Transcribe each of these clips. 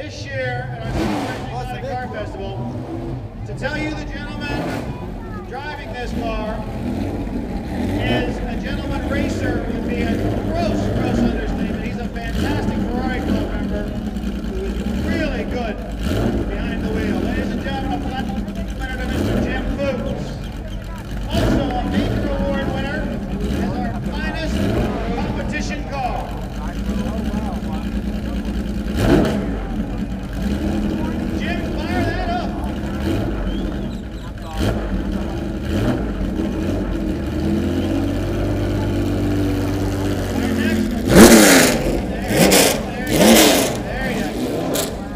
this year at our Celebration Car Festival to tell you the gentleman driving this car is a gentleman racer would be a gross understatement. He's a fantastic Ferrari Club member who is really good behind the wheel. Ladies and gentlemen, a platinum winner to Mr. Jim Boots. Also a major award winner is our finest competition car. Jim, fire that up. Our next one. There you go.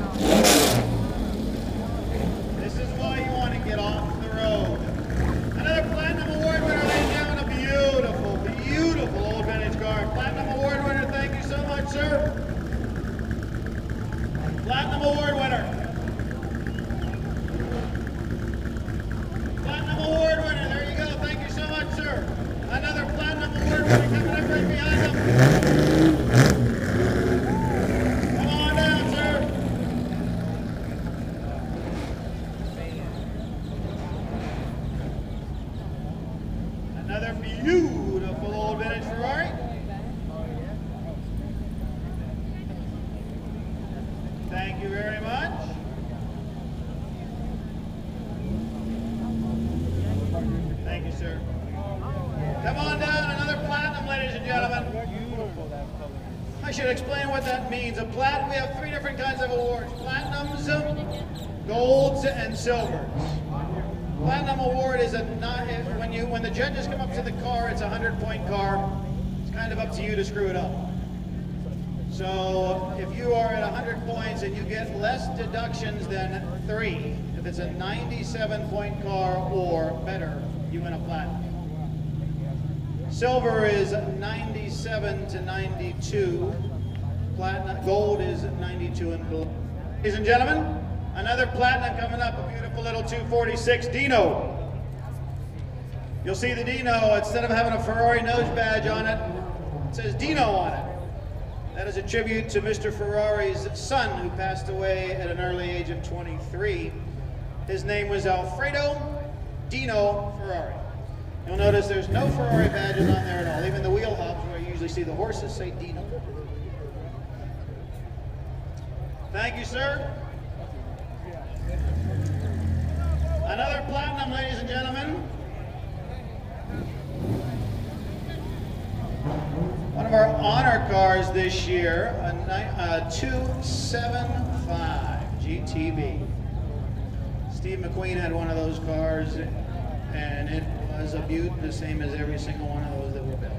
This is why you want to get off the road. Another Platinum Award winner, ladies and gentlemen, a beautiful old vintage car. Platinum Award winner, thank you so much, sir. Platinum Award winner. Platinum Award winner, there you go, thank you so much, sir. Another Platinum Award winner coming up right behind him. Come on down, sir. Another beautiful old vintage Ferrari. Thank you very much. Thank you, sir. Come on down, another platinum, ladies and gentlemen. I should explain what that means. We have three different kinds of awards: platinums, golds, and silvers. Platinum award is when the judges come up to the car, it's a 100-point car. It's kind of up to you to screw it up. So if you are at 100 points and you get less deductions than 3, if it's a 97-point car or better, you win a platinum. Silver is 97 to 92. Platinum, gold is 92 and below. Ladies and gentlemen, another platinum coming up, a beautiful little 246 Dino. You'll see the Dino, instead of having a Ferrari nose badge on it, it says Dino on it. That is a tribute to Mr. Ferrari's son, who passed away at an early age of 23. His name was Alfredo Dino Ferrari. You'll notice there's no Ferrari badges on there at all. Even the wheel hubs, where you usually see the horses, say Dino. Thank you, sir. Another platinum, ladies and gentlemen. One of our honor cars this year, a 275 GTB. Steve McQueen had one of those cars, and it was a beaut, the same as every single one of those that were built.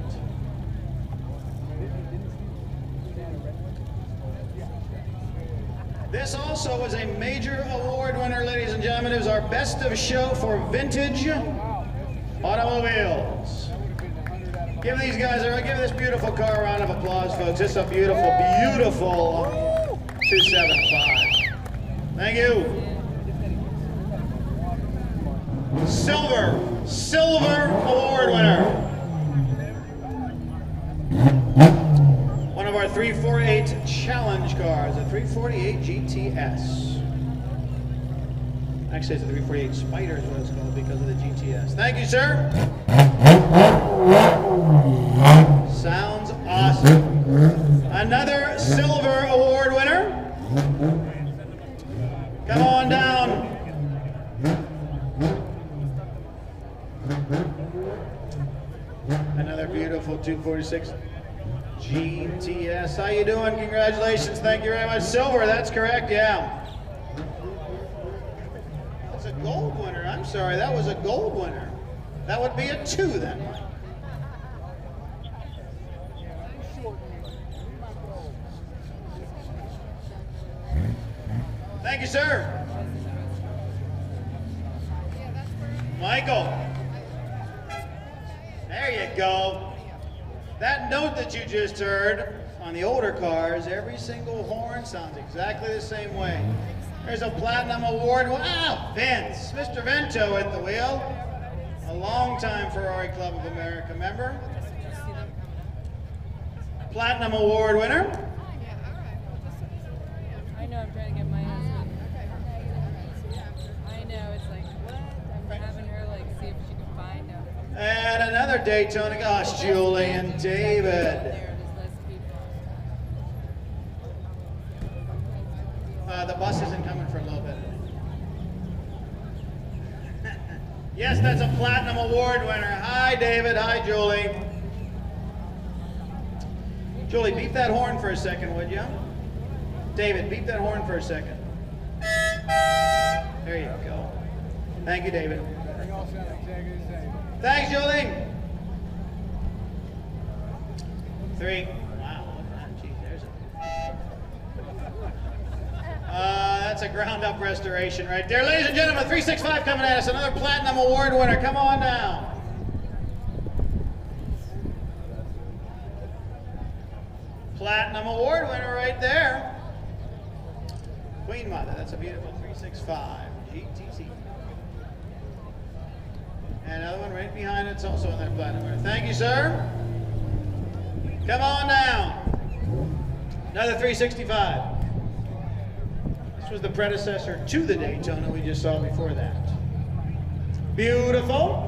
This also was a major award winner, ladies and gentlemen. It was our best of show for vintage automobiles. Give these guys, give this beautiful car a round of applause, folks. It's a beautiful 275. Thank you. Silver award winner. One of our 348 challenge cars, a 348 GTS. Actually, it's a 348 Spider is what it's called because of the GTS. Thank you, sir. Sounds awesome. Another silver award winner. Come on down. Another beautiful 246 GTS. How you doing? Congratulations. Thank you very much. Silver, that's correct, yeah. That's a gold winner. I'm sorry, that was a gold winner. That would be a 2 then. Thank you, sir. Michael. There you go. That note that you just heard on the older cars, every single horn sounds exactly the same way. There's a platinum award. Wow, Vince, Mr. Vento at the wheel. A longtime Ferrari Club of America member. Platinum award winner. know, I'm trying to get my husband. I know, it's like, what? I'm having her, like, see if she can find him. And another Daytona. Gosh, Julie and David. The bus isn't coming for a little bit. Yes, that's a Platinum Award winner. Hi, David. Hi, Julie. Julie, beep that horn for a second, would you? David, beep that horn for a second. There you go. Thank you, David. Thanks, Julie. 3. Wow, look at that. Geez, there's that's a ground-up restoration right there. Ladies and gentlemen, 365 coming at us. Another Platinum Award winner. Come on down. Platinum Award winner right there. Queen Mother. That's a beautiful 365 GTC. And another one right behind it's also in that Platinum winner. Thank you, sir. Come on down. Another 365. This was the predecessor to the Daytona we just saw before that. Beautiful.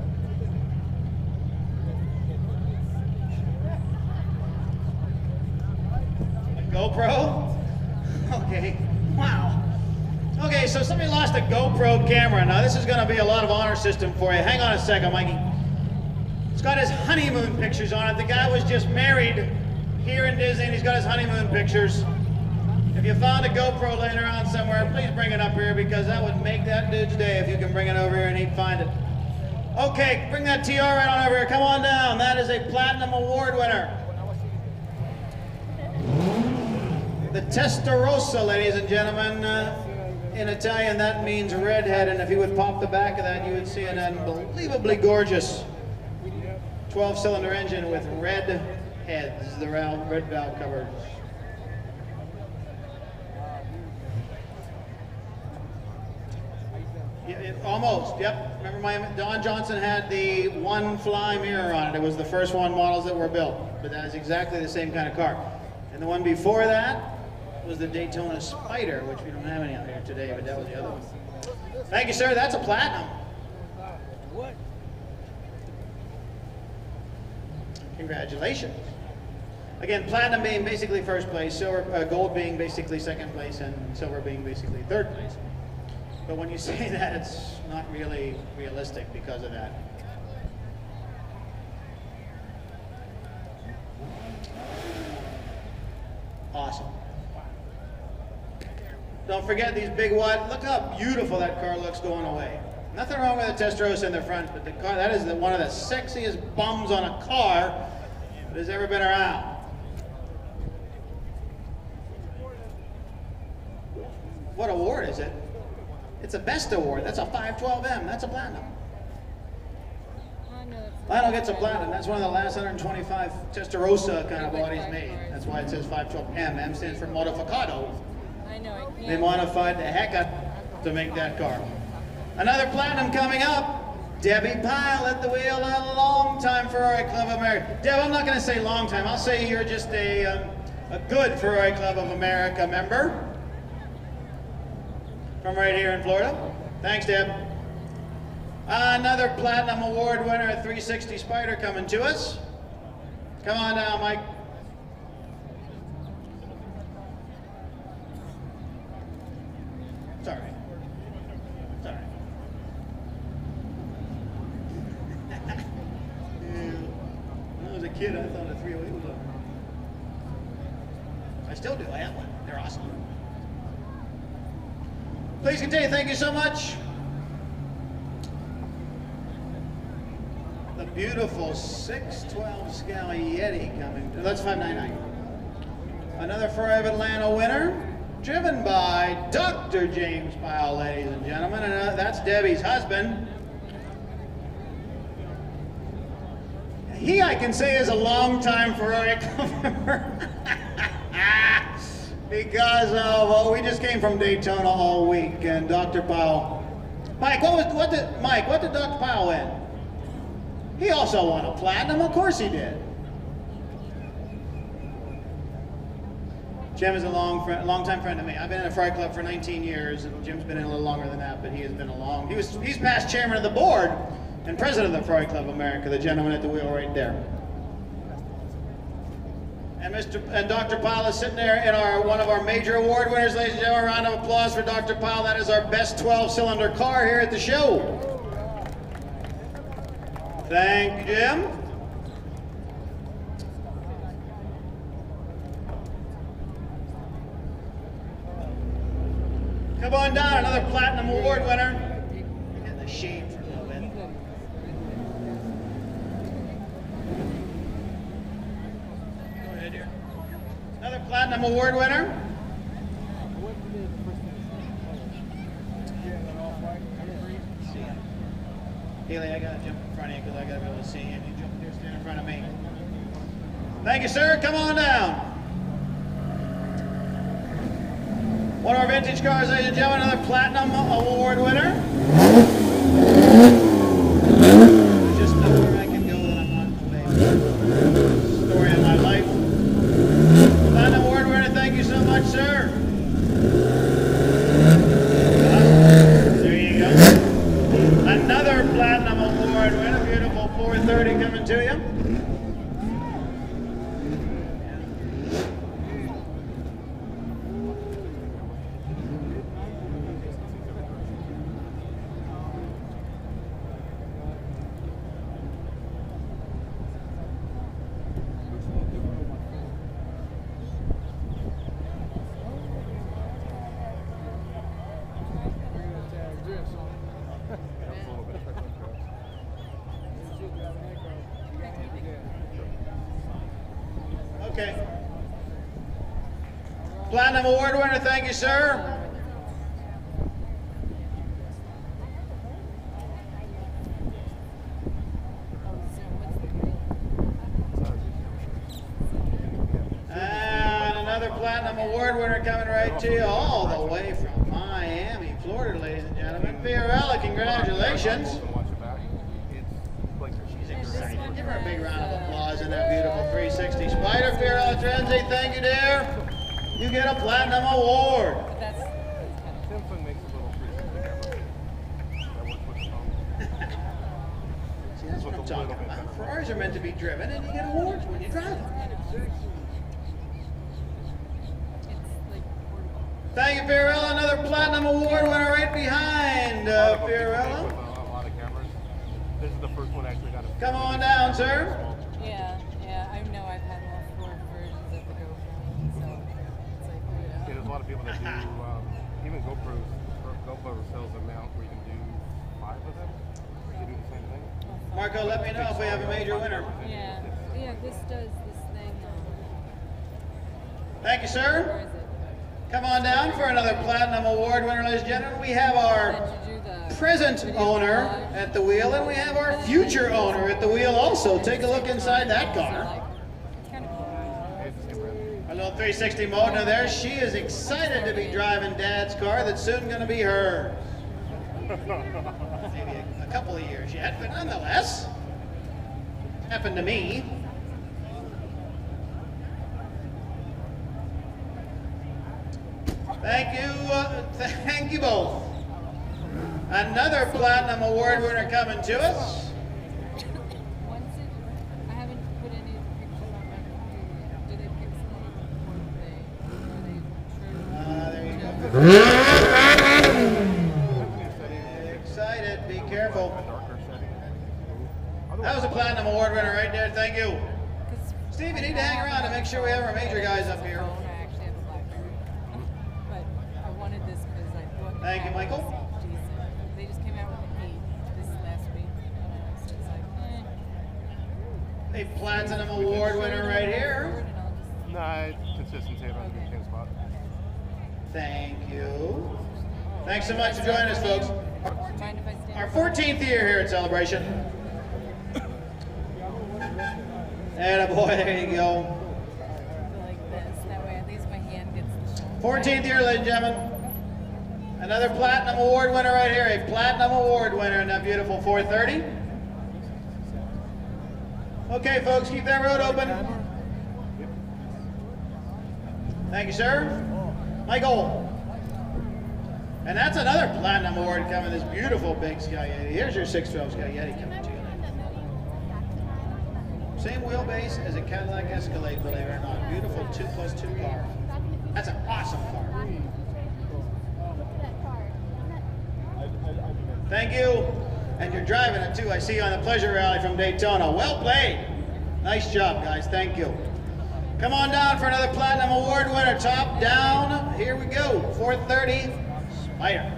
A GoPro? Okay. Wow. Okay, so somebody lost a GoPro camera. Now this is going to be a lot of honor system for you. Hang on a second, Mikey. It's got his honeymoon pictures on it. The guy was just married here in Disney, and he's got his honeymoon pictures. If you found a GoPro laying around somewhere, please bring it up here because that would make that dude's day if you can bring it over here and he'd find it. Okay, bring that TR right on over here. Come on down. That is a Platinum Award winner. The Testarossa, ladies and gentlemen. In Italian, that means redhead, and if you would pop the back of that, you would see an unbelievably gorgeous 12-cylinder engine with red heads, the red valve covers. Almost, yep. Remember, Don Johnson had the one fly mirror on it. It was the first one models that were built, but that is exactly the same kind of car. And the one before that was the Daytona Spider, which we don't have any out here today, but that was the other one. Thank you, sir. That's a Platinum. What? Congratulations. Again, Platinum being basically first place, silver, gold being basically second place, and silver being basically third place. But when you say that, it's not really realistic because of that. Awesome. Don't forget these big wide, look how beautiful that car looks going away. Nothing wrong with the Testarossa in the front, but the car, that is one of the sexiest bums on a car that has ever been around. What award is it? It's a best award. That's a 512M. That's a Platinum. Lionel gets a Platinum. That's one of the last 125 Testarossa kind of bodies made. That's why it says 512M. M stands for modificato. I know. They modified the heck up to make that car. Another Platinum coming up. Debbie Pyle at the wheel. A long time Ferrari Club of America. Deb, I'm not going to say long time. I'll say you're just a good Ferrari Club of America member. From right here in Florida. Thanks, Deb. Another Platinum Award winner, 360 Spider coming to us. Come on down, Mike. Sorry. Sorry. When I was a kid, I thought a 308 was up. I still do. I have one. They're awesome. Please continue. Thank you so much. The beautiful 612 Scal Yeti coming. That's 599. Another Ferrari of Atlanta winner, driven by Dr. James Pyle, ladies and gentlemen. And that's Debbie's husband. He, I can say, is a long-time Ferrari Club member. Because of, we just came from Daytona all week, and Dr. Pyle. Mike, what did Dr. Pyle win? He also won a Platinum, of course he did. Jim is a long-time friend of me. I've been in a Fright Club for 19 years, and Jim's been in a little longer than that, but he has been he's past chairman of the board and president of the Fright Club of America, the gentleman at the wheel right there. And Dr. Powell is sitting there in one of our major award winners, ladies and gentlemen. A round of applause for Dr. Powell. That is our best 12-cylinder car here at the show. Thank you, Jim. Come on down, another Platinum Award winner. You're getting the shade for a little bit. Go ahead here. Another Platinum Award winner. Haley, I gotta jump in front of you because I gotta be able to see you. You jump there, stand in front of me. Thank you, sir. Come on down. One of our vintage cars, ladies and gentlemen, another Platinum Award winner. There's just nowhere I can go that I'm not away. Story of my life. Platinum Award winner, thank you so much, sir. There you go. Another Platinum Award winner, beautiful 430 coming to you. Okay. Platinum Award winner, thank you, sir. And another Platinum Award winner coming right to you all the way from Miami, Florida, ladies and gentlemen. Fiorella, congratulations. Give her a big round of applause in that beautiful 360 Spider. Fiorella Trenzi, thank you, dear. You get a Platinum Award. Samsung makes a little 360 camera. See, that's what I'm talking about. Ferraris are meant to be driven, and you get awards when you drive them. Thank you, Fiorella. Another Platinum Award winner right behind Fiorella. A lot of cameras. This is the first one I actually got. Come on down, sir. Yeah, I know I've had all 4 versions of the GoPro, so it's like, Yeah, there's a lot of people that do, even GoPro sells a mount where you can do 5 of them. They do the same thing. Marco, let me know if we have a major winner. Yeah, this does this thing. Thank you, Where sir. is it? Come on down for another Platinum Award winner, ladies and gentlemen. We have our Did you do the present video owner collage? at the wheel, and we have our future owner at the wheel also. Take a look inside that car. It's kind of cool. A little 360 Modena there. She is excited to be driving Dad's car that's soon going to be hers. Maybe a couple of years yet, but nonetheless, happened to me. Thank you both. Another Platinum Award winner coming to us. I haven't put any of the pictures on my computer yet. Do they pixelate or There you go. Excited, be careful. Darker setting. That was a Platinum Award winner right there, thank you. Steve, you need to hang around to make sure we have our major guys up here. I actually have a BlackBerry. But I wanted this because I thought Thank you, Michael. Decent. They just came out with an 8 this last week. So it's like, A Platinum Award winner right here. Nah, consistency. I don't do the same spot. Thank you. Thanks so much for joining us, folks. Mind if I stand? Our 14th year here at Celebration. And boy, there you go. Like this. That way at least my hand gets the shot. 14th year, ladies and gentlemen. Another Platinum Award winner right here. A Platinum Award winner in that beautiful 430. Okay, folks, keep that road open. Thank you, sir. Michael. And that's another platinum award coming, this beautiful big Sky Yeti. Here's your 612 Sky Yeti coming to you. Same wheelbase as a Cadillac Escalade, believe it or not. Beautiful 2+2 car. That's an awesome car. Thank you. And you're driving it too. I see you on the Pleasure Rally from Daytona. Well played. Nice job, guys. Thank you. Come on down for another Platinum Award winner. Top down. Here we go. 430 Spider.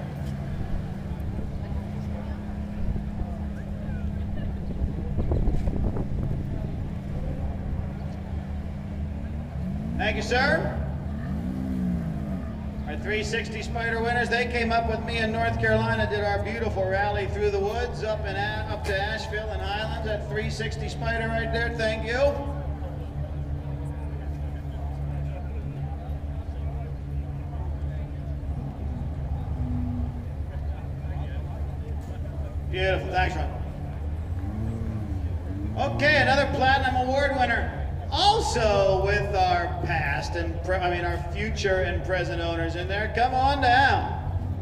Thank you, sir. Our 360 Spider winners, they came up with me in North Carolina, did our beautiful rally through the woods up to Asheville and Highlands. That 360 Spider right there, thank you. Beautiful, thanks, Ron. Okay, another Platinum Award winner. Also with our past and, our future and present owners in there. Come on down.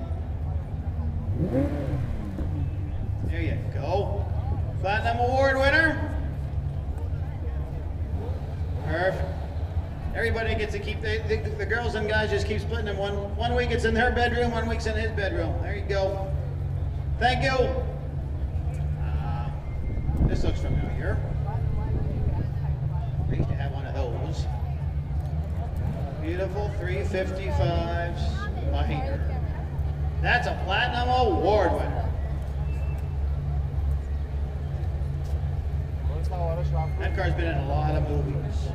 There you go. Platinum Award winner. Perfect. Everybody gets to keep, the girls and guys just keep splitting them. One week it's in her bedroom, 1 week's in his bedroom. There you go. Thank you. This looks familiar. I used to have one of those. Beautiful 355 Spider. That's a Platinum Award winner. That car's been in a lot of movies.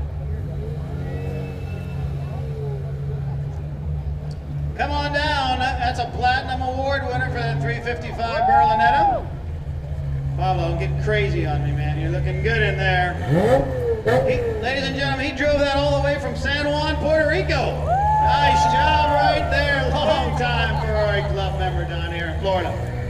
Come on down. That's a Platinum Award winner for that 355 Berlinetta. Pablo, don't get crazy on me, man. You're looking good in there. Ladies and gentlemen, he drove that all the way from San Juan, Puerto Rico. Nice job right there. Long time Ferrari Club member down here in Florida.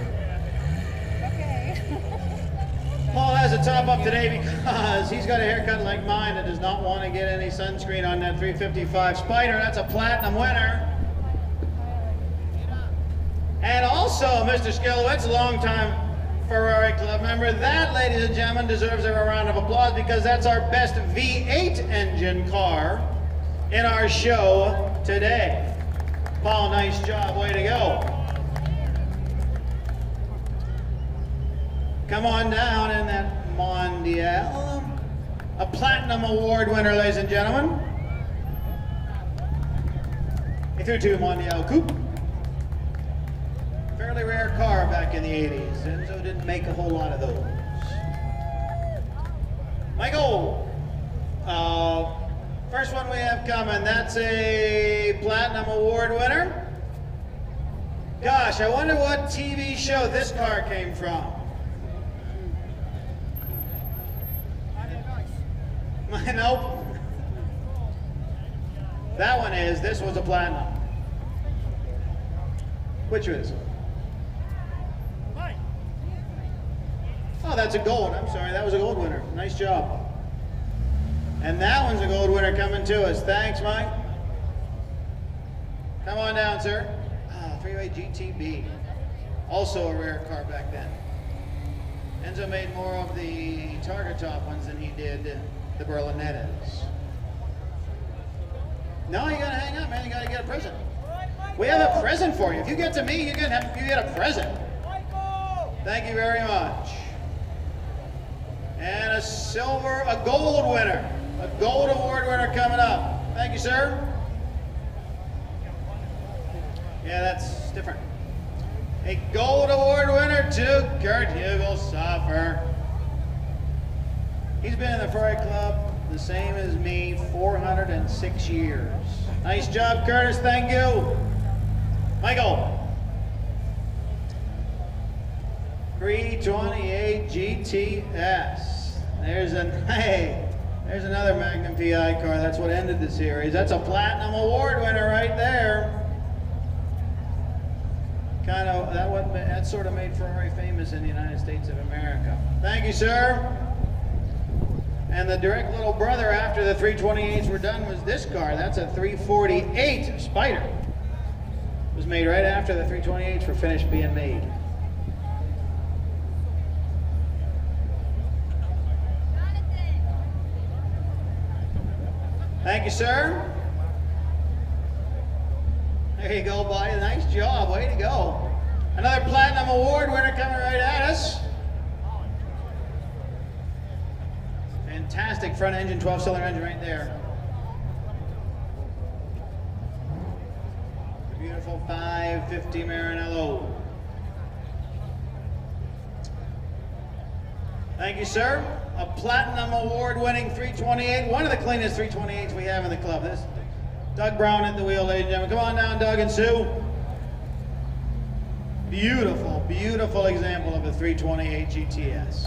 Okay. Paul has a top up today because he's got a haircut like mine and does not want to get any sunscreen on that 355 Spider. That's a Platinum winner. And also, Mr. Skilowitz, a long-time Ferrari Club member. That, ladies and gentlemen, deserves a round of applause because that's our best V8 engine car in our show today. Paul, nice job. Way to go. Come on down in that Mondial. A Platinum Award winner, ladies and gentlemen. He threw to Mondial Coupe. Fairly rare car back in the 80s. Enzo didn't make a whole lot of those. Michael, first one we have coming, that's a Platinum Award winner. Gosh, I wonder what TV show this car came from. Nope. That one is, this was a Platinum. Which is? Oh, that's a gold. I'm sorry, that was a gold winner. Nice job. And that one's a gold winner coming to us. Thanks, Mike. Come on down, sir. Three-way GTB. Also a rare car back then. Enzo made more of the Targa top ones than he did the Berlinettas. No, you gotta hang up, man. You gotta get a present. We have a present for you. If you get to me, you get a present. Thank you very much. And a gold winner. A gold award winner coming up. Thank you, sir. Yeah, that's different. A gold award winner to Kurt Hugelsoffer. He's been in the Ferrari Club the same as me, 406 years. Nice job, Curtis. Thank you. Michael. 328 GTS. There's another Magnum PI car. That's what ended the series. That's a Platinum Award winner right there. That sort of made Ferrari famous in the United States of America. Thank you, sir. And the direct little brother after the 328s were done was this car. That's a 348 Spider. It was made right after the 328s were finished being made. Thank you, sir. There you go, buddy. Nice job. Way to go. Another Platinum Award winner coming right at us. Fantastic front engine, 12-cylinder engine right there. Beautiful 550 Maranello. Thank you, sir. A Platinum Award-winning 328, one of the cleanest 328s we have in the club. This Doug Brown at the wheel, ladies and gentlemen. Come on down, Doug and Sue. Beautiful, beautiful example of a 328 GTS.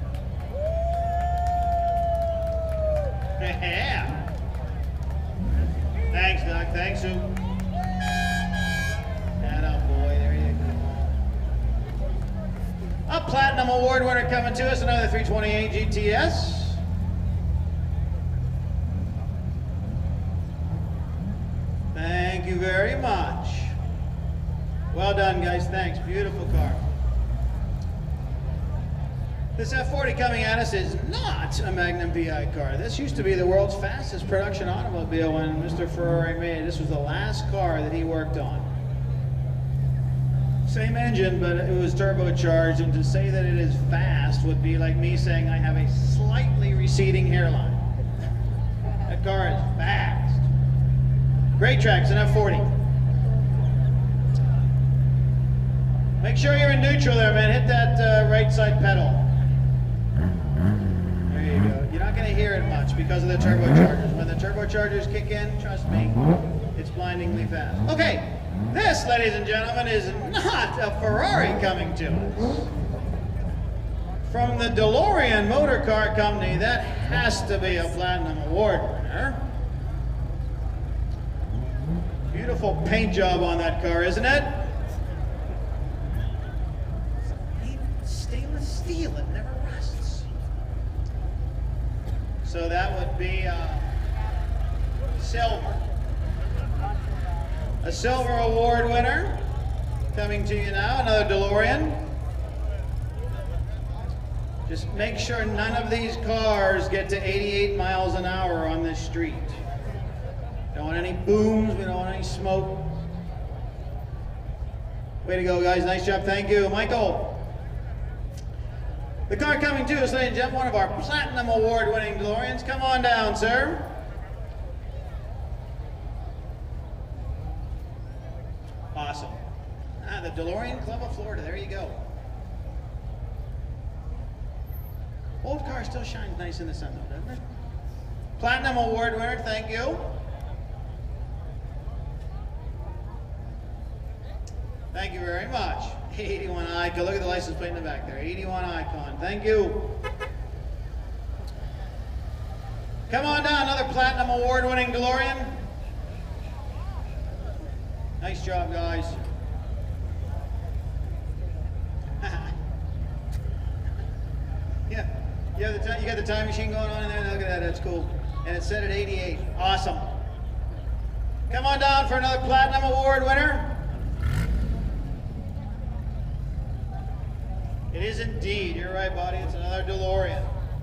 Yeah. Thanks, Doug. Thanks, Sue. That up, boy. There you go. A Platinum Award winner coming to us, another 328 GTS. Thank you very much. Well done, guys. Thanks. Beautiful car. This F40 coming at us is not a Magnum VI car. This used to be the world's fastest production automobile when Mr. Ferrari made it. This was the last car that he worked on. Same engine, but it was turbocharged, and to say that it is fast would be like me saying I have a slightly receding hairline. That car is fast. Great tracks, an F40. Make sure you're in neutral there, man. Hit that right side pedal. There you go. You're not going to hear it much because of the turbochargers. When the turbochargers kick in, trust me, it's blindingly fast. Okay, this, ladies and gentlemen, is not a Ferrari coming to us. From the DeLorean Motor Car Company, that has to be a Platinum Award winner. Beautiful paint job on that car, isn't it? Stainless steel, it never rusts. So that would be silver. A silver award winner coming to you now, another DeLorean. Just make sure none of these cars get to 88 miles an hour on this street. Don't want any booms, we don't want any smoke. Way to go, guys. Nice job. Thank you. Michael. The car coming to us, ladies and gentlemen, one of our Platinum Award-winning DeLoreans. Come on down, sir. Awesome. The DeLorean Club of Florida. There you go. Old car still shines nice in the sun, though, doesn't it? Platinum Award winner. Thank you. Thank you very much. 81 Icon. Look at the license plate in the back there. 81 Icon. Thank you. Come on down. Another Platinum Award-winning DeLorean. Nice job, guys. Yeah. You got the time machine going on in there? Look at that. That's cool. And it's set at 88. Awesome. Come on down for another Platinum Award winner. It is indeed. You're right, buddy. It's another DeLorean.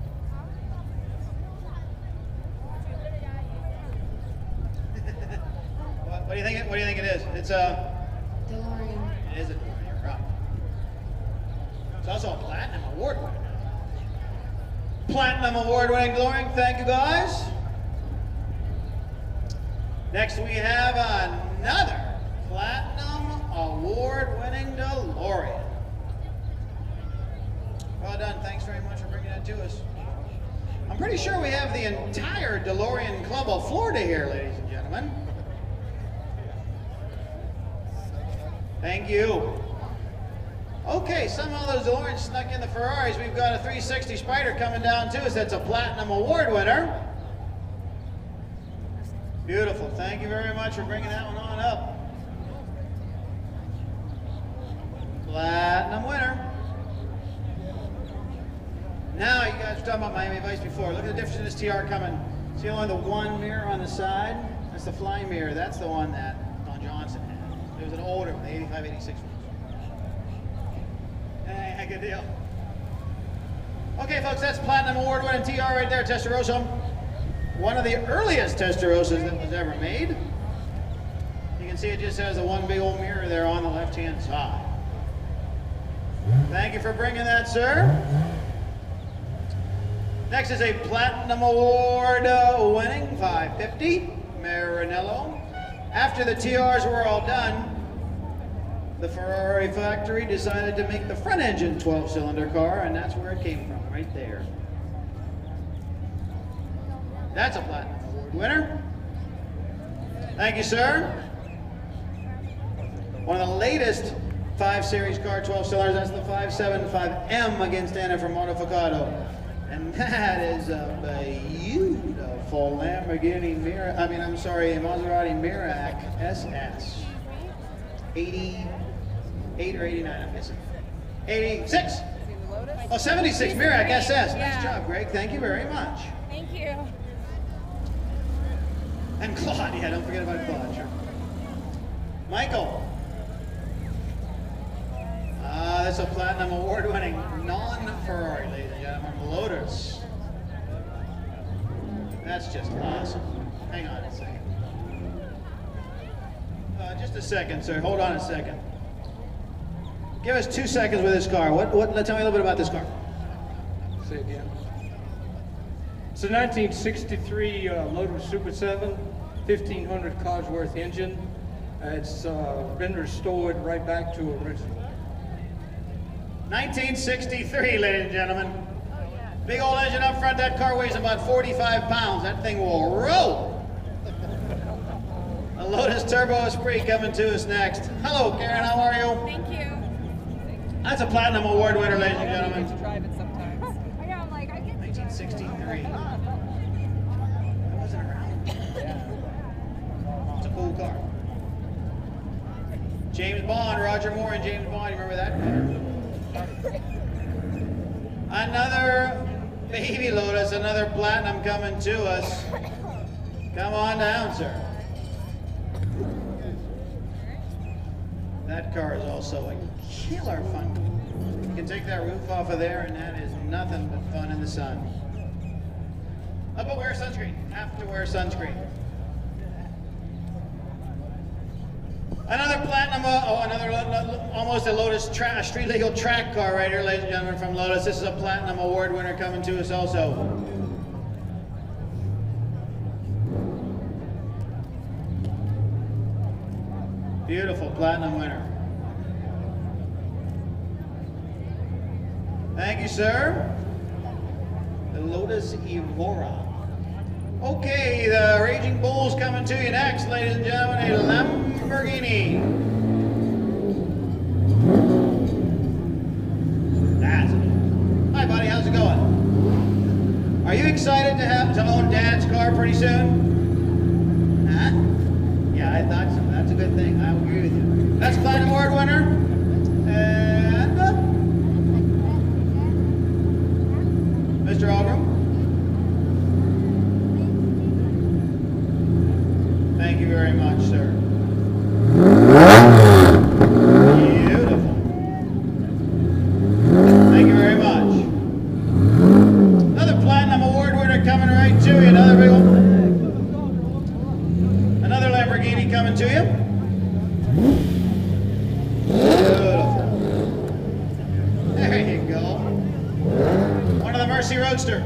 What do you think? What do you think it is? It's a DeLorean. It is a DeLorean. You're right. It's also a Platinum Award winner. Platinum Award-winning DeLorean. Thank you, guys. Next, we have another Platinum Award-winning DeLorean. Well done. Thanks very much for bringing that to us. I'm pretty sure we have the entire DeLorean Club of Florida here, ladies and gentlemen. Thank you. Okay, somehow those DeLoreans snuck in the Ferraris. We've got a 360 Spider coming down to us. That's a Platinum Award winner. Beautiful. Thank you very much for bringing that one on up. Platinum winner. Now you guys we were talking about Miami Vice before. Look at the difference in this TR coming. See only the one mirror on the side? That's the fly mirror. That's the one that Don Johnson had. It was an older one, the 85, 86 one. Hey, good deal. Okay, folks, that's Platinum Award winning TR right there, Testarossa. One of the earliest Testarossas that was ever made. You can see it just has the one big old mirror there on the left-hand side. Thank you for bringing that, sir. Next is a Platinum Award winning 550 Maranello. After the TRs were all done, the Ferrari factory decided to make the front engine 12-cylinder car, and that's where it came from, right there. That's a Platinum Award winner. Thank you, sir. One of the latest 5 Series car 12 cylinders, that's the 575M against Anna from Modificato. And that is a beautiful Lamborghini Maserati Mirac SS. 88 or 89, I'm guessing. 86. Oh, 76 Mirac SS. Nice job, Greg. Thank you very much. Thank you. And Claude, yeah, don't forget about Claude, sure. Michael. That's a Platinum Award-winning non-Ferrari, ladies and gentlemen, Lotus. That's just awesome. Hang on a second. Just a second, sir. Hold on a second. Give us 2 seconds with this car. Tell me a little bit about this car. Say again. It's a 1963 Lotus Super 7, 1,500 Cosworth engine. It's been restored right back to original. 1963, ladies and gentlemen. Big old engine up front. That car weighs about 45 pounds. That thing will roll. A Lotus Turbo Esprit coming to us next. Hello, Karen. How are you? Thank you. That's a Platinum Award winner, ladies and gentlemen. To drive it sometimes. I know, I'm like, I get 1963. I wasn't around. It's a cool car. James Bond, Roger Moore and James Bond. You remember that car? Another baby Lotus, another Platinum coming to us. Come on down, sir. That car is also a killer fun. You can take that roof off of there and that is nothing but fun in the sun. But wear sunscreen. Have to wear sunscreen. Another Platinum, almost a Lotus street legal track car right here, ladies and gentlemen, from Lotus. This is a Platinum Award winner coming to us also. Beautiful Platinum winner. Thank you, sir. The Lotus Evora. Okay, the Raging Bull's coming to you next, ladies and gentlemen, a Lamborghini. That's it. Hi, buddy, how's it going? Are you excited to own Dad's car pretty soon? Huh? Yeah, I thought so. That's a good thing. I agree with you. That's Platinum Award winner. And Mr. Albrum. Thank you very much, sir. Beautiful. Thank you very much. Another Platinum Award winner coming right to you. Another big one. Another Lamborghini coming to you. Beautiful. There you go. One of the Mercy Roadster.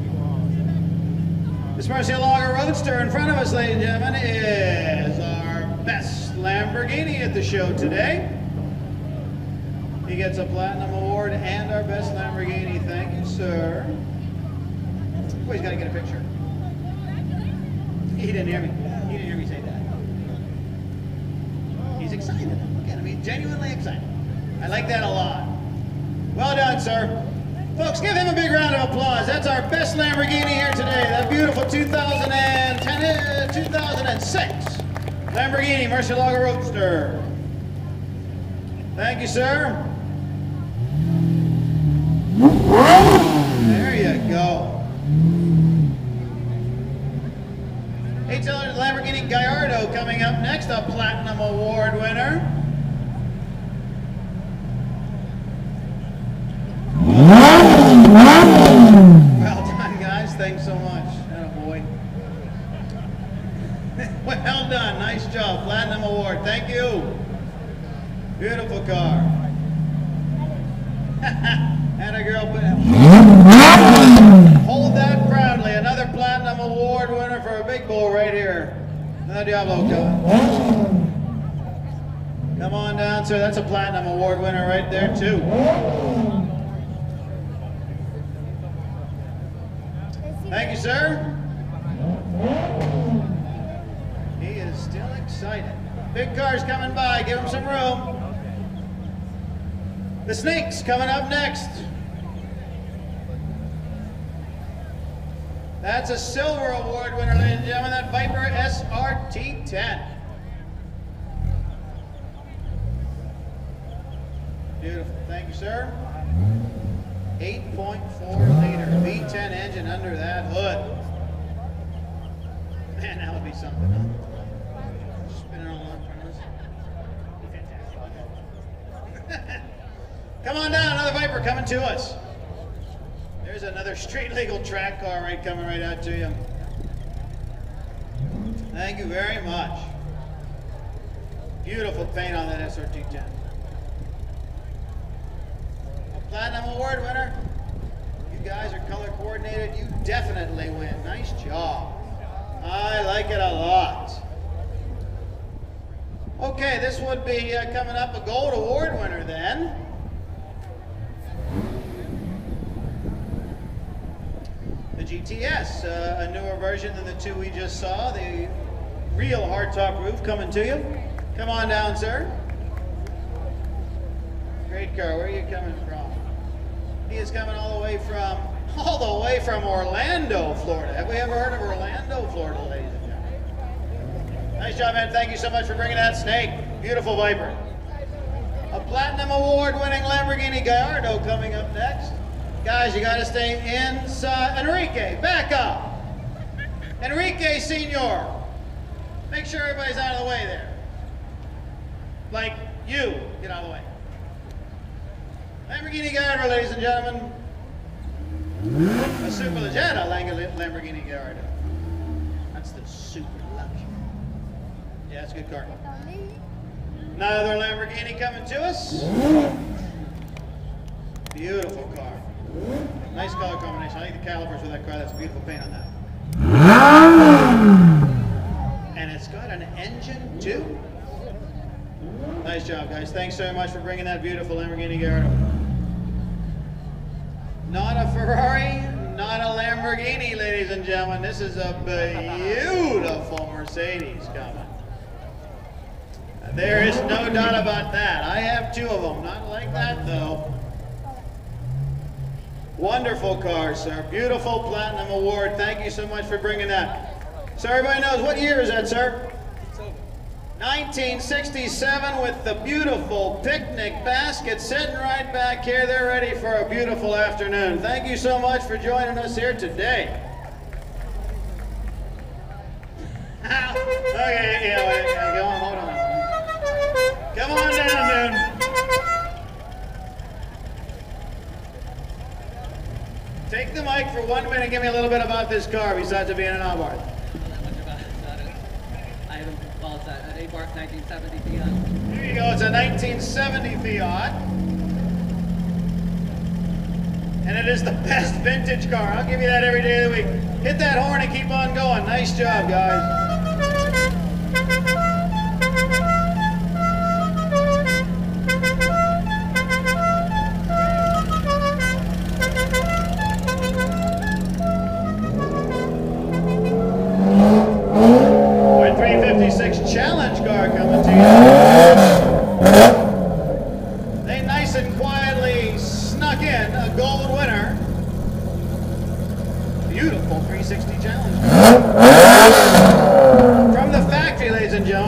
This Murcielago Roadster in front of us, ladies and gentlemen, is our best Lamborghini at the show today. He gets a Platinum Award and our best Lamborghini. Thank you, sir. Oh, he's got to get a picture. He didn't hear me. He didn't hear me say that. He's excited. Look at him. He's genuinely excited. I like that a lot. Well done, sir. Folks, give him a big round of applause. That's our best Lamborghini here today. That beautiful 2006 Lamborghini Murcielago Roadster. Thank you, sir. There you go. go. 8-cylinder Lamborghini Gallardo coming up next, a Platinum Award winner. Well done, guys. Thanks so much. Attaboy. Well done. Nice job. Platinum Award. Thank you. Beautiful car. And a girl. Hold that proudly. Another Platinum Award winner for a big bull right here. Another Diablo car. Come on down, sir. That's a Platinum Award winner right there, too. Thank you, sir. He is still excited. Big cars coming by. Give him some room. The Snakes coming up next. That's a Silver Award winner, ladies and gentlemen. That Viper SRT10. Beautiful. Thank you, sir. 8.4 liter V10 engine under that hood. Man, that would be something, huh? Spinning all along from us. Come on down, another Viper coming to us. There's another street legal track car coming right out to you. Thank you very much. Beautiful paint on that SRT10. Platinum Award winner. You guys are color coordinated. You definitely win. Nice job. I like it a lot. Okay, this would be coming up a Gold Award winner then. The GTS, a newer version than the two we just saw. The real hardtop roof coming to you. Come on down, sir. Great car. Where are you coming from? He is coming all the way from Orlando, Florida. Have we ever heard of Orlando, Florida, ladies and gentlemen? Nice job, man. Thank you so much for bringing that Snake. Beautiful Viper. A Platinum Award-winning Lamborghini Gallardo coming up next. Guys, you got to stay inside. Enrique, back up. Enrique Senior. Make sure everybody's out of the way there. Like you, get out of the way. Lamborghini Gallardo, ladies and gentlemen. A Superleggera Lamborghini Gallardo. That's the super luxury. Yeah, it's a good car. Another Lamborghini coming to us. Beautiful car. Nice color combination. I like the calipers with that car. That's beautiful paint on that. And it's got an engine too. Nice job, guys. Thanks very much for bringing that beautiful Lamborghini Gallardo. Not a Ferrari, not a Lamborghini, ladies and gentlemen. This is a beautiful Mercedes coming. There is no doubt about that. I have two of them. Not like that, though. Wonderful car, sir. Beautiful Platinum Award. Thank you so much for bringing that. So everybody knows, what year is that, sir? 1967, with the beautiful picnic basket sitting right back here. They're ready for a beautiful afternoon. Thank you so much for joining us here today. Okay, yeah, go on, hold on. Come on down, dude. Take the mic for 1 minute and give me a little bit about this car besides it being an Abarth. Well, it's an Abarth 1970 Fiat. There you go, it's a 1970 Fiat. And it is the best vintage car. I'll give you that every day of the week. Hit that horn and keep on going. Nice job, guys. Challenge car coming to you. They nice and quietly snuck in a gold winner. Beautiful 360 challenge car. From the factory, ladies and gentlemen.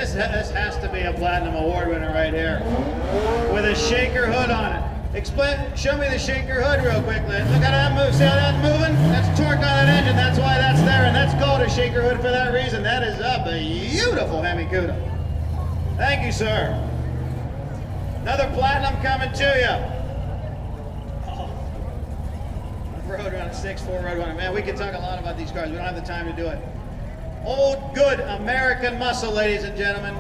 This has to be a Platinum Award winner right here. With a shaker hood on it. Show me the shaker hood real quick, Lynn. Look how that moves. See how that's moving? That's torque on that engine. That's why that's there, and that's called a shaker hood for that reason. That is a beautiful Hemi Cuda. Thank you, sir. Another Platinum coming to you. Oh. Roadrunner 6.4 Roadrunner. Man, we could talk a lot about these cars. We don't have the time to do it. Old, good American muscle, ladies and gentlemen.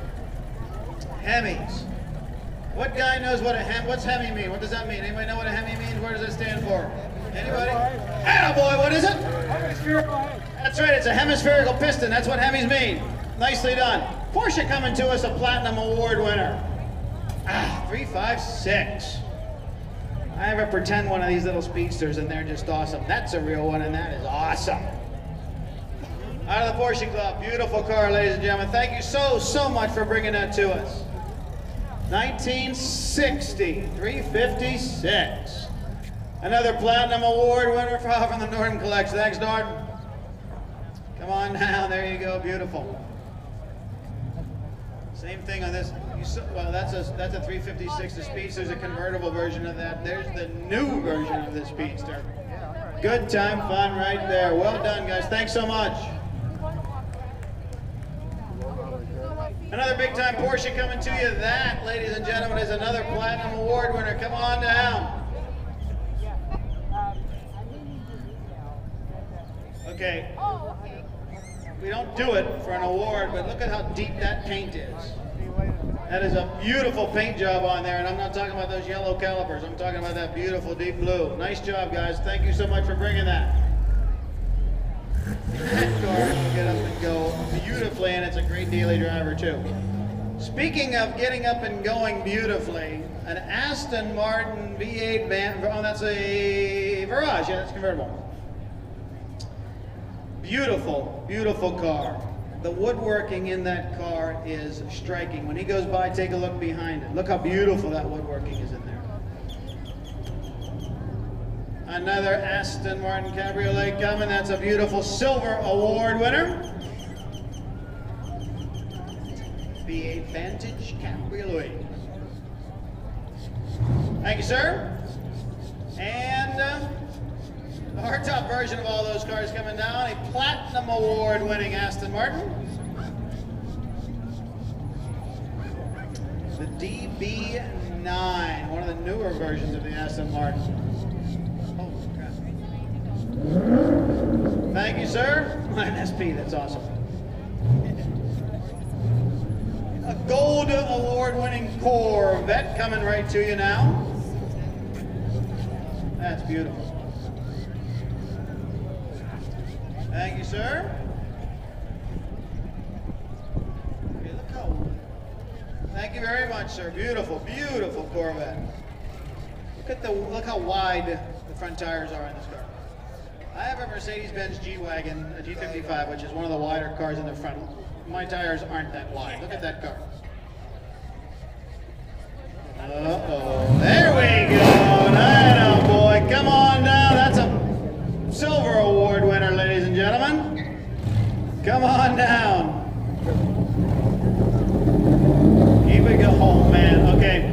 Hemis. What guy knows what what's Hemi mean? What does that mean? Anybody know what a Hemi means? Where does it stand for? Anybody? Attaboy, what is it? Hemispherical head. That's right, it's a hemispherical piston. That's what Hemis mean. Nicely done. Porsche coming to us, a Platinum Award winner. 356. I ever pretend one of these little speedsters and they're just awesome. That's a real one and that is awesome. Out of the Porsche Club, beautiful car, ladies and gentlemen. Thank you so much for bringing that to us. 1960, 356. Another Platinum Award winner from the Norton Collection. Thanks, Norton. Come on now, there you go, beautiful. Same thing on this. Well, that's a 356. The Speedster's a convertible version of that. There's the new version of the Speedster. Good time, fun right there. Well done, guys. Thanks so much. Another big time Porsche coming to you. That, ladies and gentlemen, is another Platinum Award winner. Come on down. Okay. We don't do it for an award, but look at how deep that paint is. That is a beautiful paint job on there, and I'm not talking about those yellow calipers. I'm talking about that beautiful deep blue. Nice job, guys. Thank you so much for bringing that. That car will get up and go beautifully, and it's a great daily driver too. Speaking of getting up and going beautifully, an Aston Martin V8 van, oh, that's a Virage, yeah, that's convertible. Beautiful, beautiful car. The woodworking in that car is striking. When he goes by, take a look behind it. Look how beautiful that woodworking is in there. Another Aston Martin Cabriolet coming. That's a beautiful Silver Award winner. V8 Vantage Cabriolet. Thank you, sir. And the hardtop version of all those cars coming down, a Platinum Award winning Aston Martin. The DB9, one of the newer versions of the Aston Martin. Oh, crap. Thank you, sir. An SP, that's awesome. A Gold Award winning Corvette coming right to you now. That's beautiful. Thank you, sir. Okay, look how. Thank you very much, sir. Beautiful, beautiful Corvette. Look how wide the front tires are in this car. I have a Mercedes-Benz G-Wagon, a G55, which is one of the wider cars in the front. My tires aren't that wide. Look at that car. Uh-oh. There we go. That boy. Come on down. That's a Silver Award winner, ladies and gentlemen. Come on down. Keep it going, man. Okay.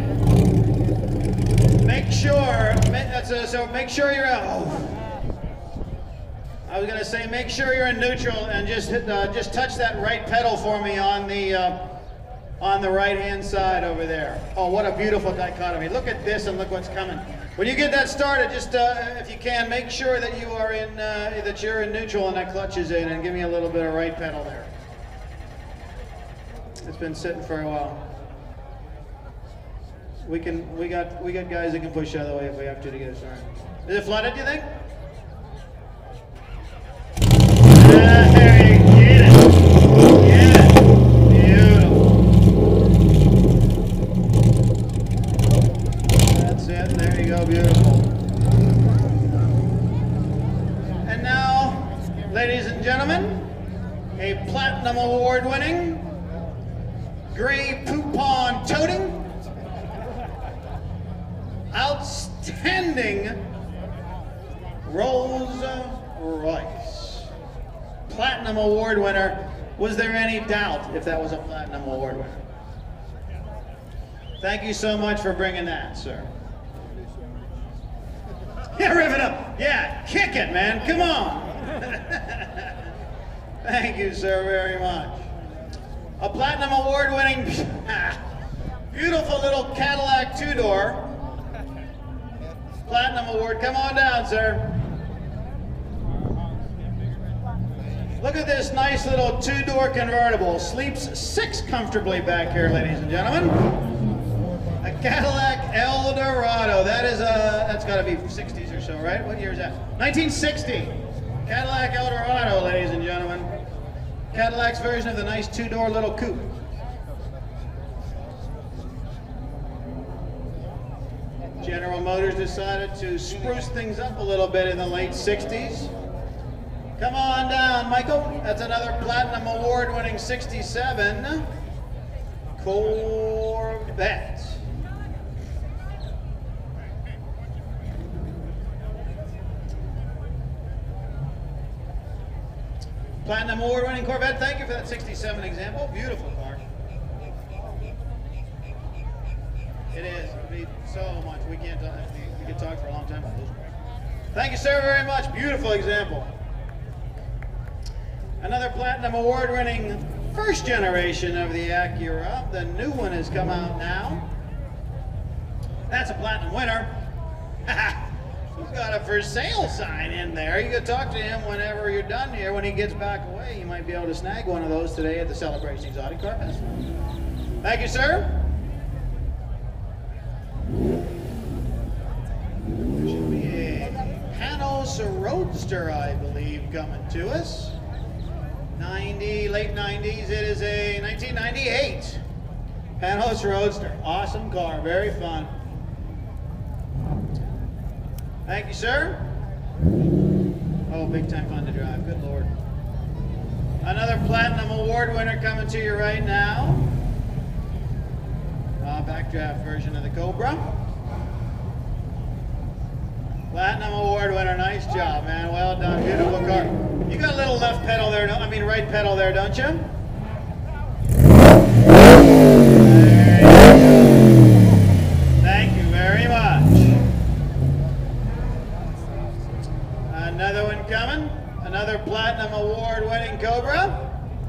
Make sure. So make sure you're out. Oh. I was gonna say, make sure you're in neutral and just touch that right pedal for me on the right-hand side over there. Oh, what a beautiful dichotomy! Look at this and look what's coming. When you get that started, just if you can, make sure that you are in you're in neutral and that clutch is in, and give me a little bit of right pedal there. It's been sitting for a while. We got guys that can push out of the way if we have to get it started. Is it flooded, do you think? There you get it. Get it. Beautiful. That's it. There you go. Beautiful. And now, ladies and gentlemen, a Platinum Award winning, gray poupon toting, outstanding Rolls Royce. Platinum Award winner, Was there any doubt if that was a Platinum Award winner? Thank you so much for bringing that, sir. Yeah, riv it up. Yeah, kick it, man. Come on. Thank you, sir, very much. A Platinum Award winning, beautiful little Cadillac two-door. Platinum Award. Come on down, sir. Look at this nice little two-door convertible. Sleeps 6 comfortably back here, ladies and gentlemen. A Cadillac Eldorado. That is that's got to be 60s or so, right? What year is that? 1960. Cadillac Eldorado, ladies and gentlemen. Cadillac's version of the nice two-door little coupe. General Motors decided to spruce things up a little bit in the late 60s. Come on down, Michael. That's another Platinum Award-winning 67 Corvette. Platinum Award-winning Corvette. Thank you for that 67 example. Beautiful car. It is. I mean, so much. We can't talk. We could talk for a long time about this. Thank you, sir, very much. Beautiful example. Another Platinum Award-winning first generation of the Acura. The new one has come out now. That's a Platinum winner. He's got a for sale sign in there. You can talk to him whenever you're done here. When he gets back away, you might be able to snag one of those today at the Celebration Exotic Car Festival. Thank you, sir. There should be a Panos Roadster, I believe, coming to us. Late 90s. It is a 1998 Panos Roadster. Awesome car, very fun. Thank you, sir. Oh, big time fun to drive. Good Lord. Another Platinum Award winner coming to you right now. Backdraft version of the Cobra. Platinum Award winner. Nice job, man. Well done. Beautiful car. You got a little left pedal there, right pedal there, don't you? There you go. Thank you very much. Another one coming. Another Platinum Award winning Cobra.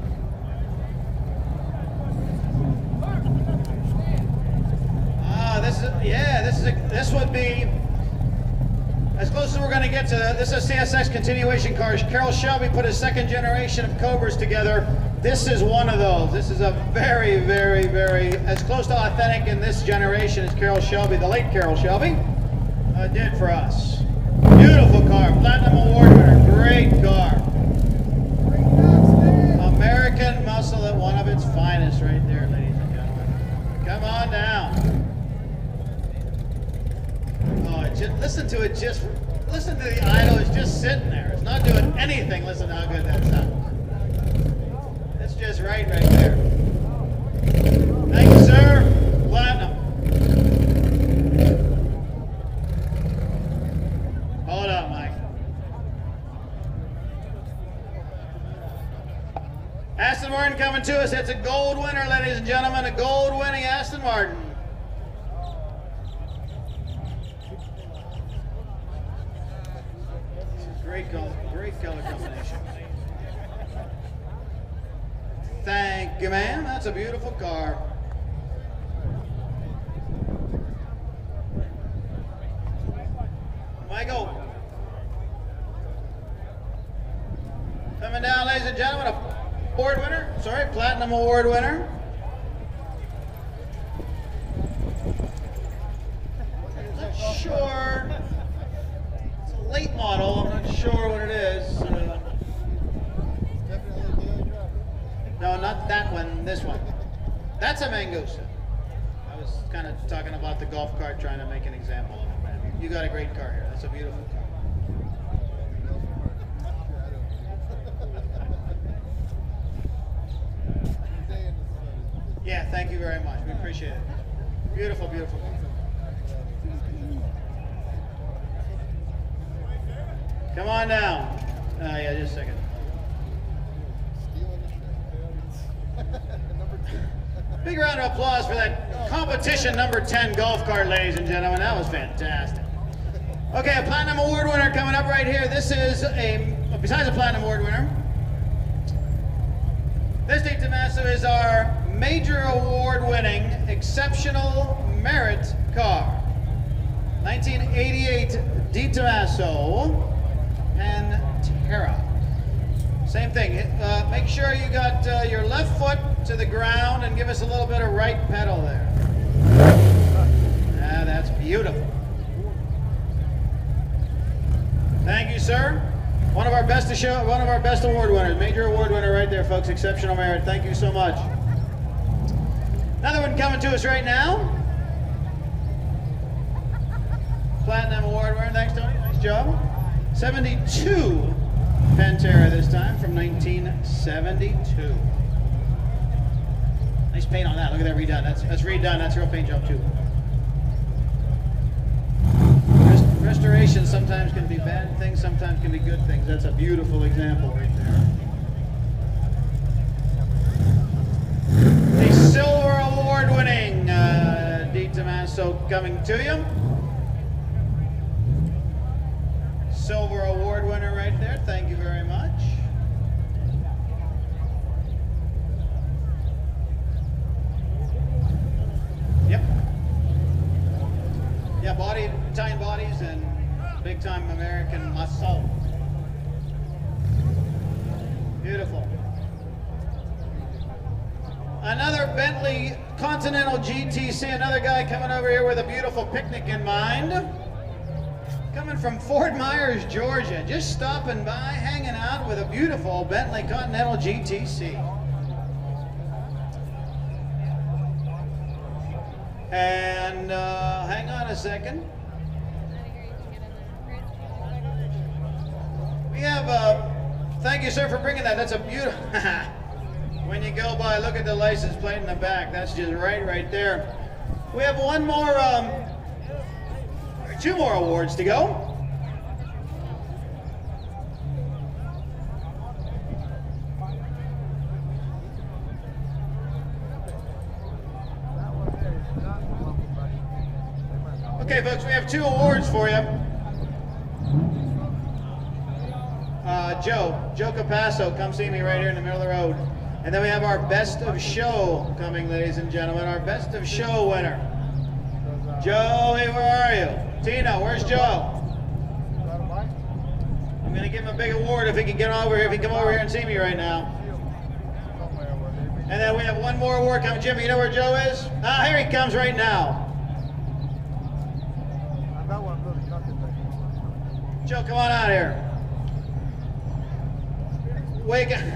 This would be as close as we're going to get to this is a CSX continuation car. Carroll Shelby put his second generation of Cobras together. This is one of those. This is a very, very, very, as close to authentic in this generation as Carroll Shelby, the late Carroll Shelby, did for us. Beautiful car, Platinum Award winner, great car. American muscle at one of its finest right there, ladies and gentlemen. Come on down. Listen to it, listen to the idle, it's just sitting there. It's not doing anything. Listen to how good that sounds. It's just right there. Thank you, sir. Platinum. Hold up, Mike. Aston Martin coming to us. It's a gold winner, ladies and gentlemen. A gold winning Aston Martin. Great color combination. Thank you, ma'am. That's a beautiful car. Michael. Coming down, ladies and gentlemen, a award winner. Sorry, Platinum Award winner. Not sure. Late model, I'm not sure what it is. No, not that one, this one. That's a Mangusta. I was kind of talking about the golf cart, trying to make an example of it, man. You got a great car here. That's a beautiful car. Yeah, thank you very much. We appreciate it. Beautiful, beautiful car. Come on down. Yeah, just a second. Big round of applause for that competition number 10 golf cart, ladies and gentlemen. That was fantastic. Okay, a Platinum Award winner coming up right here. This is besides a Platinum Award winner, this Di Tommaso is our Major Award winning Exceptional Merit car. 1988 Di Tommaso Pantera. Same thing. Make sure you got your left foot to the ground and give us a little bit of right pedal there. Ah, that's beautiful. Thank you, sir. One of our best award winners, major award winner right there, folks. Exceptional merit. Thank you so much. Another one coming to us right now. Platinum award winner. Thanks, Tony. Nice job. 72 Pantera this time from 1972. Nice paint on that. Look at that redone. That's redone. That's a real paint job too. Restoration sometimes can be bad things, sometimes can be good things. That's a beautiful example right there. The Silver Award winning Di Tommaso coming to you. Silver Award winner right there. Thank you very much. Yep. Yeah, Italian bodies and big time American muscle. Beautiful. Another Bentley Continental GTC, another guy coming over here with a beautiful picnic in mind. Coming from Fort Myers, Georgia, just stopping by, hanging out with a beautiful Bentley Continental GTC. And hang on a second. We have, thank you, sir, for bringing that. That's a beautiful, when you go by, look at the license plate in the back. That's just right there. We have one more, two more awards to go. Okay, folks, we have two awards for you. Joe Capasso, come see me right here in the middle of the road. And then we have our Best of Show coming, ladies and gentlemen. Our Best of Show winner. Joe, hey, where are you? Tina, where's Joe? I'm gonna give him a big award if he can get over here, if he can come over here and see me right now. And then we have one more award coming. Jimmy, you know where Joe is? Ah, here he comes right now. Joe, come on out here. Wake up.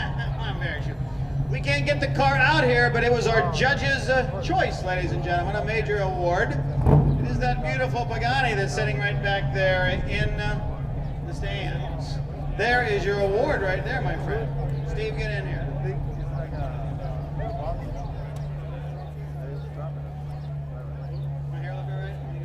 We can't get the cart out here, but it was our judge's choice, ladies and gentlemen, a major award. It is that beautiful Pagani that's sitting right back there in the stands. There is your award right there, my friend. Steve, get in here. My hair looking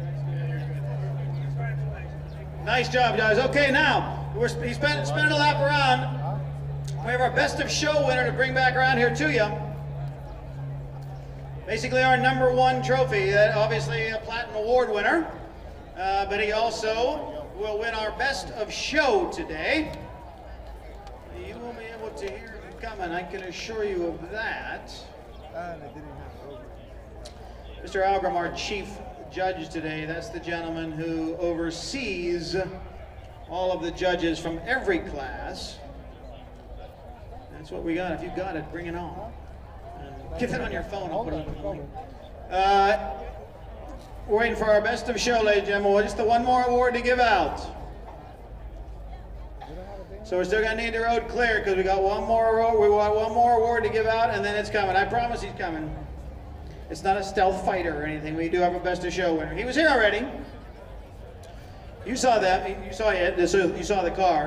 right? Nice job, guys. Okay, now, he's spinning a lap around. We have our Best of Show winner to bring back around here to you. Basically our #1 trophy, obviously a Platinum Award winner, but he also will win our Best of Show today. You will be able to hear him coming, I can assure you of that. Mr. Algram, our chief judge today, that's the gentleman who oversees all of the judges from every class. That's what we got. If you got it, bring it on. Get it on your phone. I'll put it on the phone. We're waiting for our Best of Show, ladies and gentlemen. Just the one more award to give out. So we're still gonna need the road clear because we got one more award to give out, and then it's coming. I promise he's coming. It's not a stealth fighter or anything. We do have a Best of Show winner. He was here already. You saw that. You saw it. You saw the car.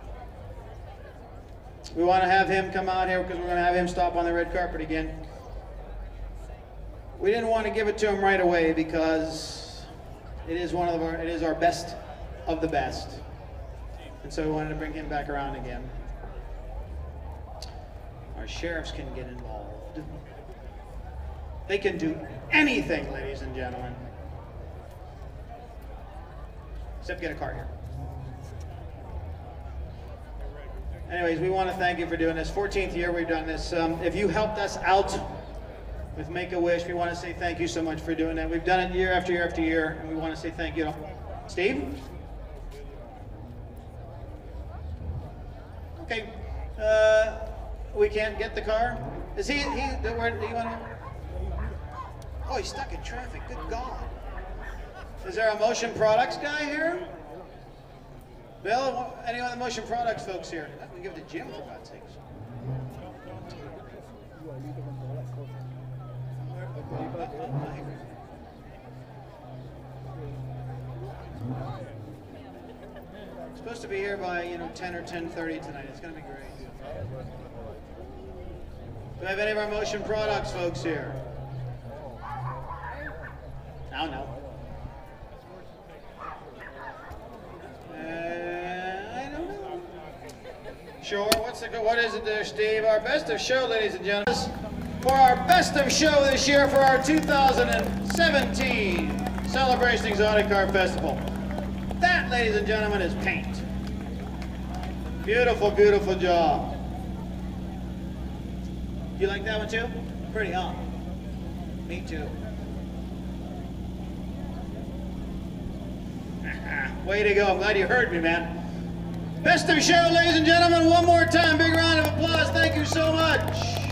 We want to have him come out here because we're going to have him stop on the red carpet again. We didn't want to give it to him right away because it is our best of the best. And so we wanted to bring him back around again. Our Our sheriffs can get involved. They can do anything, ladies and gentlemen. Except get a car here. Anyways, we want to thank you for doing this. 14th year we've done this. If you helped us out with Make-A-Wish, we want to say thank you so much for doing that. We've done it year after year after year, and we want to say thank you. Steve? Okay. We can't get the car? Is where do you want to? Oh, he's stuck in traffic. Good God. Is there a Motion Products guy here? Bill, any of the Motion Products folks here? We can give it to Jim, for God's sakes. Supposed to be here by 10 or 10:30 tonight. It's going to be great. Do we have any of our Motion Products folks here? No. I don't know. Sure. What is it there, Steve? Our best of show, ladies and gentlemen. For our best of show this year for our 2017 Celebration Exotic Car Festival. That, ladies and gentlemen, is paint. Beautiful, beautiful job. You like that one too? Pretty, huh? Me too. Way to go. I'm glad you heard me, man. Best of show, ladies and gentlemen. One more time. Big round of applause. Thank you so much.